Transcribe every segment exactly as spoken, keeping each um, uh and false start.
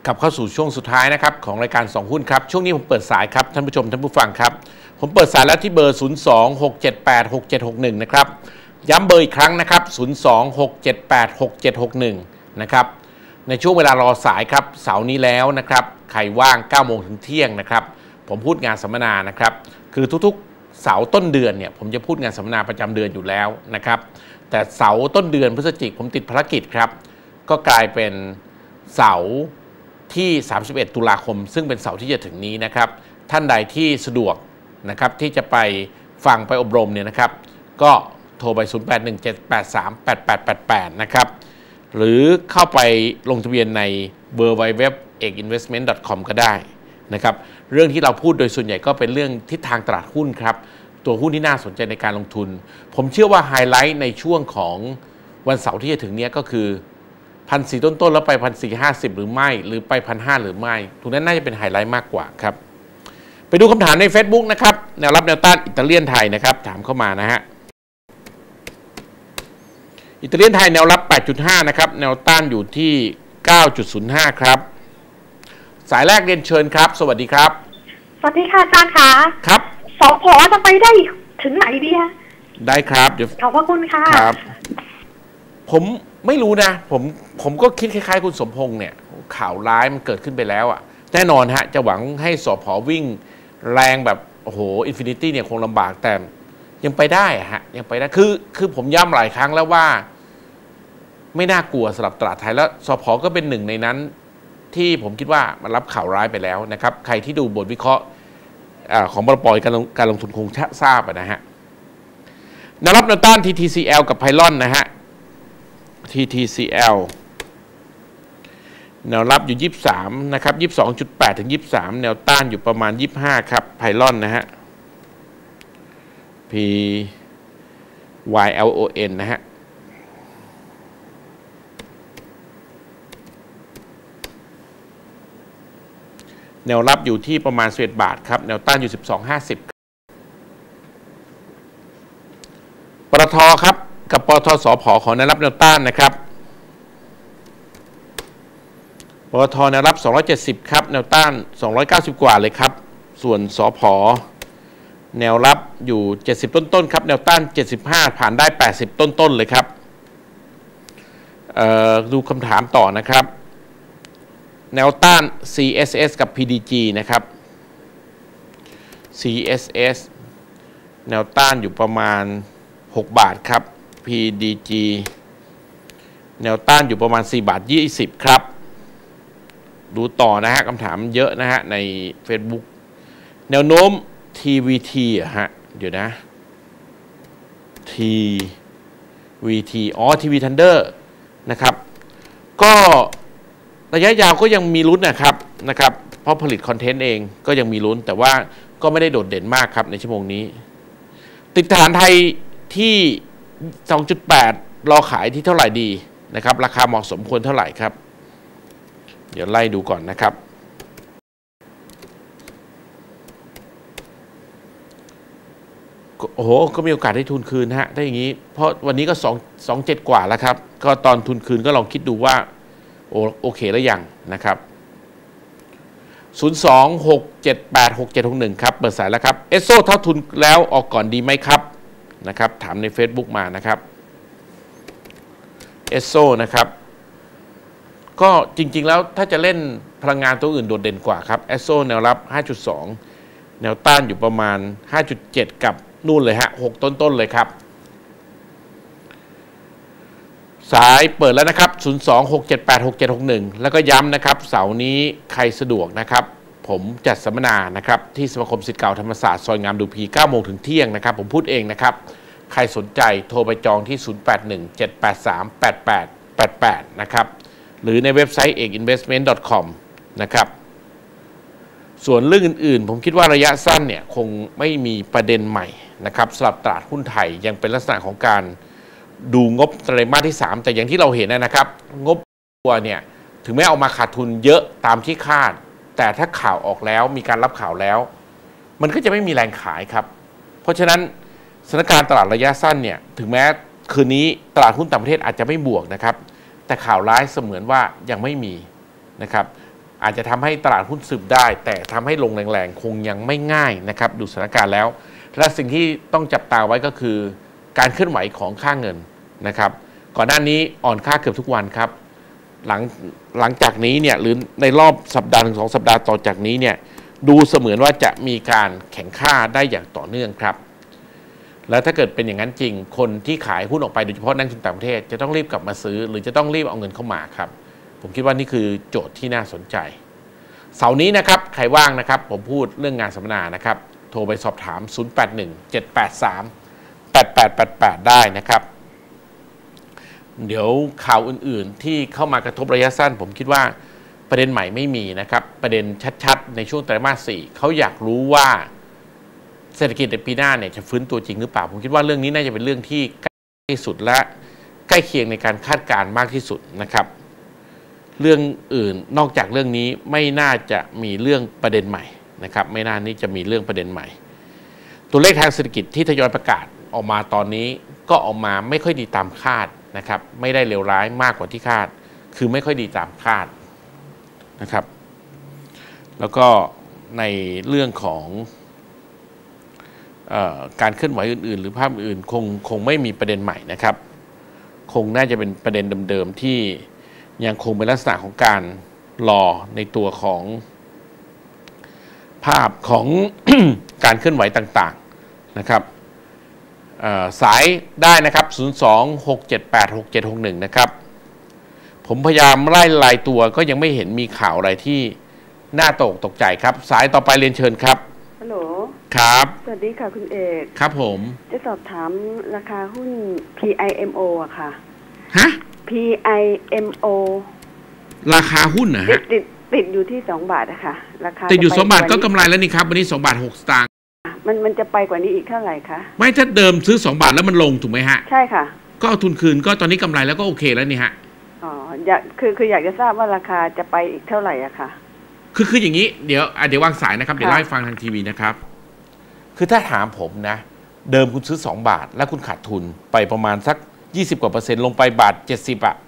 กลับเข้าสู่ช่วงสุดท้ายนะครับของรายการสองหุ้นครับช่วงนี้ผมเปิดสายครับท่านผู้ชมท่านผู้ฟังครับผมเปิดสายแล้วที่เบอร์ศูนย์ สอง หก เจ็ด แปด หก เจ็ด หก หนึ่งนะครับย้ำเบอร์อีกครั้งนะครับศูนย์ สอง หก เจ็ด แปด หก เจ็ด หก หนึ่งนะครับในช่วงเวลารอสายครับเสาร์นี้แล้วนะครับใครว่างเก้าโมงถึงเที่ยงนะครับผมพูดงานสัมมนานะครับคือทุกๆเสาร์ต้นเดือนเนี่ยผมจะพูดงานสัมมนาประจำเดือนอยู่แล้วนะครับแต่เสาร์ต้นเดือนพฤศจิกายนผมติดภารกิจครับก็กลายเป็นเสาร์ที่สามสิบเอ็ดตุลาคมซึ่งเป็นเสาร์ที่จะถึงนี้นะครับท่านใดที่สะดวกนะครับที่จะไปฟังไปอบรมเนี่ยนะครับก็โทรไปศูนย์ แปด หนึ่ง เจ็ด แปด สาม แปด แปด แปด แปดนะครับหรือเข้าไปลงทะเบียนใน ดับเบิลยู ดับเบิลยู ดับเบิลยู ดอท เอก อินเวสท์เมนต์ ดอท คอม ก็ได้นะครับเรื่องที่เราพูดโดยส่วนใหญ่ก็เป็นเรื่องทิศทางตลาดหุ้นครับตัวหุ้นที่น่าสนใจในการลงทุนผมเชื่อว่าไฮไลท์ในช่วงของวันเสาร์ที่จะถึงนี้ก็คือพันสี่ต้นๆแล้วไปพันสี่ห้าสิบหรือไม่หรือไปพันห้าหรือไม่ตรงนั้นน่าจะเป็นไฮไลท์มากกว่าครับไปดูคำถามใน Facebook นะครับแนวรับแนวต้านอิตาเลียนไทยนะครับถามเข้ามานะฮะอิตาเลียนไทยแนวรับ แปดจุดห้า นะครับแนวต้านอยู่ที่ เก้าจุดศูนย์ห้า ครับสายแรกเรียนเชิญครับสวัสดีครับสวัสดีค่ะอาจารย์ค่ะครับสผจะไปได้ถึงไหนดีคะได้ครับเดี๋ยวขอบพระคุณค่ะครับผมไม่รู้นะผมผมก็คิดคล้ายๆคุณสมพงษ์เนี่ยข่าวร้ายมันเกิดขึ้นไปแล้วอ่ะแน่นอนฮะจะหวังให้สผวิ่งแรงแบบโอ้โหอินฟินิตี้เนี่ยคงลำบากแต่ยังไปได้ฮะยังไปได้คือคือผมย้ำหลายครั้งแล้วว่าไม่น่ากลัวสำหรับตลาดไทยแล้วสผก็เป็นหนึ่งในนั้นที่ผมคิดว่ามันรับข่าวร้ายไปแล้วนะครับใครที่ดูบทวิเคราะห์ของบลป.การลงการลงทุนคงทราบนะฮะแนวรับแนวต้าน ที ที ซี แอล กับไพลอนนะฮะ ที ที ซี แอล แนวรับอยู่ยี่สิบสามนะครับ ยี่สิบสองจุดแปด ถึง ยี่สิบสามแนวต้านอยู่ประมาณยี่สิบห้าครับไพลอนนะฮะ P Y L O N นะฮะแนวรับอยู่ที่ประมาณสิบเอ็ดบาทครับแนวต้านอยู่ สิบสองจุดห้าศูนย์ ปตท.ครับกับปตท.สผ.ขอแนวรับแนวต้านนะครับปตท.แนวรับสองร้อยเจ็ดสิบครับแนวต้านสองร้อยเก้าสิบกว่าเลยครับส่วนสผ.แนวรับอยู่เจ็ดสิบต้นๆครับแนวต้านเจ็ดสิบห้าผ่านได้แปดสิบต้นๆเลยครับดูคำถามต่อนะครับแนวต้าน ซี เอส เอส กับ พี ดี จี นะครับ ซี เอส เอส แนวต้านอยู่ประมาณหกบาทครับ พี ดี จี แนวต้านอยู่ประมาณสี่บาทยี่สิบครับดูต่อนะฮะคำถามเยอะนะฮะใน Facebook แนวโน้ม ที วี ที อะฮะเดี๋ยวนะ ที วี ที อ๋อ ที วี Thunder นะครับก็ระยะยาวก็ยังมีลุ้นนะครับนะครับเพราะผลิตคอนเทนต์เองก็ยังมีลุ้นแต่ว่าก็ไม่ได้โดดเด่นมากครับในชั่วโมงนี้ติดฐานไทยที่ สองจุดแปด รอขายที่เท่าไหร่ดีนะครับราคาเหมาะสมควรเท่าไหร่ครับเดี๋ยวไล่ดูก่อนนะครับโอ้โหก็มีโอกาสได้ทุนคืนฮะได้อย่างนี้เพราะวันนี้ก็2 สอง เจ็ดกว่าแล้วครับก็ตอนทุนคืนก็ลองคิดดูว่าโอโอเคแล้วยังนะครับศูนย์ สอง หก เจ็ด แปด หก เจ็ด หก หนึ่งครับเปิดสายแล้วครับเอสโซเท่าทุนแล้วออกก่อนดีไหมครับนะครับถามใน Facebook มานะครับเอสโซนะครับก็จริงๆแล้วถ้าจะเล่นพลังงานตัวอื่นโดดเด่นกว่าครับเอสโซแนวรับ ห้าจุดสอง แนวต้านอยู่ประมาณ ห้าจุดเจ็ด กับนู่นเลยฮะหกต้นๆเลยครับสายเปิดแล้วนะครับศูนย์ สอง หก เจ็ด แปด หก เจ็ด หก หนึ่งแล้วก็ย้ำนะครับเสาร์นี้ใครสะดวกนะครับผมจัดสัมมนานะครับที่สมาคมศิษย์เก่าธรรมศาสตร์ซอยงามดูพีเก้าโมงถึงเที่ยงนะครับผมพูดเองนะครับใครสนใจโทรไปจองที่ศูนย์ แปด หนึ่ง เจ็ด แปด สาม แปด แปด แปด แปดนะครับหรือในเว็บไซต์ เอก อินเวสท์เมนต์ ดอท คอม นะครับส่วนเรื่องอื่นๆผมคิดว่าระยะสั้นเนี่ยคงไม่มีประเด็นใหม่นะครับสำหรับตลาดหุ้นไทยยังเป็นลักษณะของการดูงบไตรมาสที่สามแต่อย่างที่เราเห็นนะครับงบตัวเนี่ยถึงแม้ออกมาขาดทุนเยอะตามที่คาดแต่ถ้าข่าวออกแล้วมีการรับข่าวแล้วมันก็จะไม่มีแรงขายครับเพราะฉะนั้นสถานการณ์ตลาดระยะสั้นเนี่ยถึงแม้คืนนี้ตลาดหุ้นต่างประเทศอาจจะไม่บวกนะครับแต่ข่าวร้ายเสมือนว่ายังไม่มีนะครับอาจจะทำให้ตลาดหุ้นซึมได้แต่ทำให้ลงแรงๆคงยังไม่ง่ายนะครับดูสถานการณ์แล้วและสิ่งที่ต้องจับตาไว้ก็คือการเคลื่อนไหวของค่าเงินนะครับก่อนหน้านี้อ่อนค่าเกือบทุกวันครับหลังหลังจากนี้เนี่ยหรือในรอบสัปดาห์ถึงสองสัปดาห์ต่อจากนี้เนี่ยดูเสมือนว่าจะมีการแข่งค่าได้อย่างต่อเนื่องครับแล้วถ้าเกิดเป็นอย่างนั้นจริงคนที่ขายหุ้นออกไปโดยเฉพาะนักลงทุนต่างประเทศจะต้องรีบกลับมาซื้อหรือจะต้องรีบเอาเงินเข้ามาครับผมคิดว่านี่คือโจทย์ที่น่าสนใจเสาร์นี้นะครับใครว่างนะครับผมพูดเรื่องงานสัมมนานะครับโทรไปสอบถาม ศูนย์ แปด หนึ่ง เจ็ด แปด สาม แปด แปด แปด แปด ได้นะครับเดี๋ยวข่าวอื่นๆที่เข้ามากระทบระยะสั้นผมคิดว่าประเด็นใหม่ไม่มีนะครับประเด็นชัดๆในช่วงไตรมาสสี่เขาอยากรู้ว่าเศรษฐกิจในปีหน้าเนี่ยจะฟื้นตัวจริงหรือเปล่าผมคิดว่าเรื่องนี้น่าจะเป็นเรื่องที่ใกล้ที่สุดและใกล้เคียงในการคาดการณ์มากที่สุดนะครับเรื่องอื่นนอกจากเรื่องนี้ไม่น่าจะมีเรื่องประเด็นใหม่นะครับไม่น่านี้จะมีเรื่องประเด็นใหม่ตัวเลขทางเศรษฐกิจที่ทยอยประกาศออกมาตอนนี้ก็ออกมาไม่ค่อยดีตามคาดนะครับไม่ได้เลวร้ายมากกว่าที่คาดคือไม่ค่อยดีตามคาดนะครับแล้วก็ในเรื่องของเอ่อการเคลื่อนไหวอื่นๆหรือภาพอื่นคงคงไม่มีประเด็นใหม่นะครับคงน่าจะเป็นประเด็นเดิมๆที่ยังคงเป็นลักษณะของการรอในตัวของภาพของ การเคลื่อนไหวต่างๆนะครับสายได้นะครับศูนย์ สอง หก เจ็ด แปด หก เจ็ด หก หนึ่งนะครับผมพยายามไล่รายตัวก็ยังไม่เห็นมีข่าวอะไรที่น่าตกตกใจครับสายต่อไปเรียนเชิญครับฮัลโหลครับสวัสดีค่ะคุณเอกครับผมจะสอบถามราคาหุ้น พี ไอ เอ็ม โอ อะค่ะฮะพี ไอ เอ็ม โอราคาหุ้นนะฮะติดติดอยู่ที่สองบาทอะค่ะราคาติดอยู่สองบาทก็กำไรแล้วนี่ครับวันนี้สองบาทหกสตางค์มันมันจะไปกว่านี้อีกเท่าไหร่คะไม่ถ้าเดิมซื้อสองบาทแล้วมันลงถูกไหมฮะใช่ค่ะก็เอาทุนคืนก็ตอนนี้กำไรแล้วก็โอเคแล้วนี่ฮะอ๋ออยากคือคืออยากจะทราบว่าราคาจะไปอีกเท่าไหร่อะค่ะคือคืออย่างนี้เดี๋ยวเดี๋ยววางสายนะครับเดี๋ยวเล่าให้ฟังทางทีวีนะครับคือถ้าถามผมนะเดิมคุณซื้อสองบาทแล้วคุณขาดทุนไปประมาณสักยี่สิบกว่าเปอร์เซ็นต์ลงไปบาทเจ็ดสิบอะ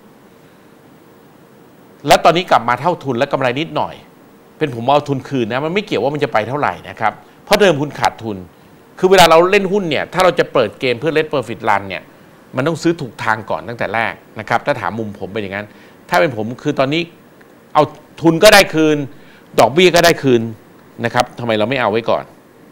แล้วตอนนี้กลับมาเท่าทุนและกำไรนิดหน่อยเป็นผมเอาทุนคืนนะมันไม่เกี่ยวว่ามันจะไปเท่าไหร่นะครับเพราะเดิมคุณขาดทุนคือเวลาเราเล่นหุ้นเนี่ยถ้าเราจะเปิดเกมเพื่อ Let Profit Run เนี่ยมันต้องซื้อถูกทางก่อนตั้งแต่แรกนะครับถ้าถามมุมผมเป็นอย่างนั้นถ้าเป็นผมคือตอนนี้เอาทุนก็ได้คืนดอกเบี้ยก็ได้คืนนะครับทำไมเราไม่เอาไว้ก่อน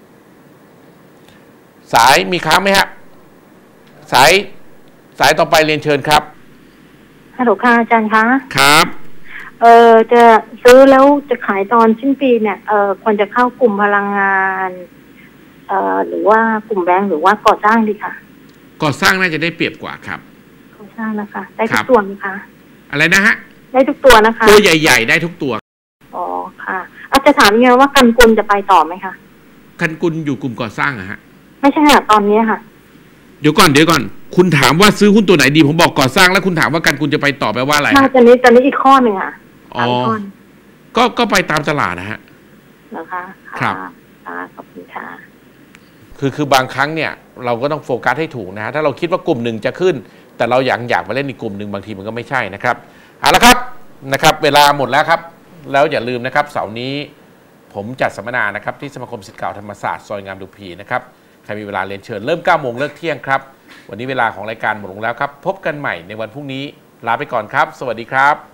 สายมีค้างไหมฮะสายสายต่อไปเรียนเชิญครับฮัลโหลค่ะอาจารย์คะครับเออจะซื้อแล้วจะขายตอนสิ้นปีเนี่ยเออควรจะเข้ากลุ่มพลังงานเอ่อหรือว่ากลุ่มแบงก์หรือว่าก่อสร้างดีค่ะก่อสร้างน่าจะได้เปรียบกว่าครับก่อสร้างนะคะได้ทุกตัวไหมคะอะไรนะฮะได้ทุกตัวนะคะตัวใหญ่ๆได้ทุกตัวอ๋อค่ะอาจจะถามเนี่ยว่ากันกุลจะไปต่อไหมคะกันกุลอยู่กลุ่มก่อสร้างอะฮะไม่ใช่ค่ะตอนนี้ค่ะเดี๋ยวก่อนเดี๋ยวก่อนคุณถามว่าซื้อหุ้นตัวไหนดีผมบอกก่อสร้างแล้วคุณถามว่ากันกุลจะไปต่อแปลว่าอะไรใช่ตอนนี้ตอนนี้อีกข้อหนึ่งอ่ะอ๋อก็ก็ไปตามตลาดนะฮะเหรอคะครับขอบคุณค่ะคือคือบางครั้งเนี่ยเราก็ต้องโฟกัสให้ถูกนะฮะถ้าเราคิดว่ากลุ่มหนึ่งจะขึ้นแต่เราอยากอยากมาเล่นอีกกลุ่มหนึ่งบางทีมันก็ไม่ใช่นะครับเอาละครับนะครับเวลาหมดแล้วครับแล้วอย่าลืมนะครับเสาร์นี้ผมจัดสัมมนานะครับที่สมาคมศิษย์เก่าธรรมศาสตร์ซอยงามดุพีนะครับใครมีเวลาเรียนเชิญเริ่มเก้าโมงเลิกเที่ยงครับวันนี้เวลาของรายการหมดลงแล้วครับพบกันใหม่ในวันพรุ่งนี้ลาไปก่อนครับสวัสดีครับ